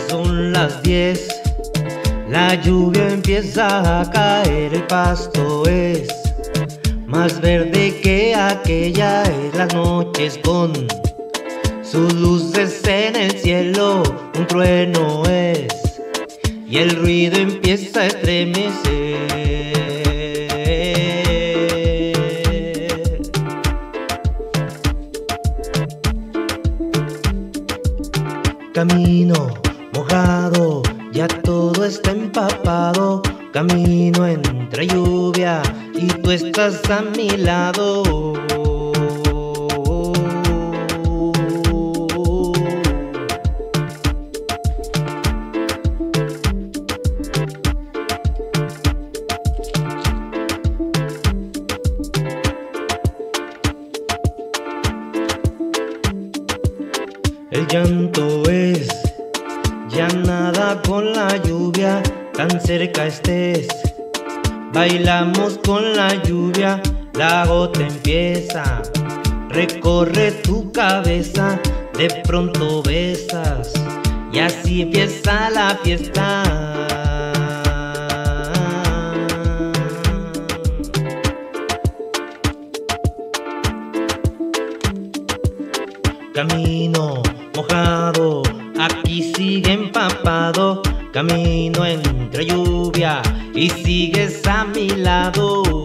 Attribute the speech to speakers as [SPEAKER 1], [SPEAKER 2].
[SPEAKER 1] son las 10, la lluvia empieza a caer, el pasto es más verde que aquella, las noches con sus luces en el cielo, un trueno es y el ruido empieza a estremecer. Camino mojado, ya todo está empapado. Camino entre lluvia y tú estás a mi lado. El llanto es ya nada con la lluvia, tan cerca estés. Bailamos con la lluvia, la gota empieza, recorre tu cabeza, de pronto besas y así empieza la fiesta. Camino mojado, aquí sigue empapado. Camino entre lluvia y sigues a mi lado.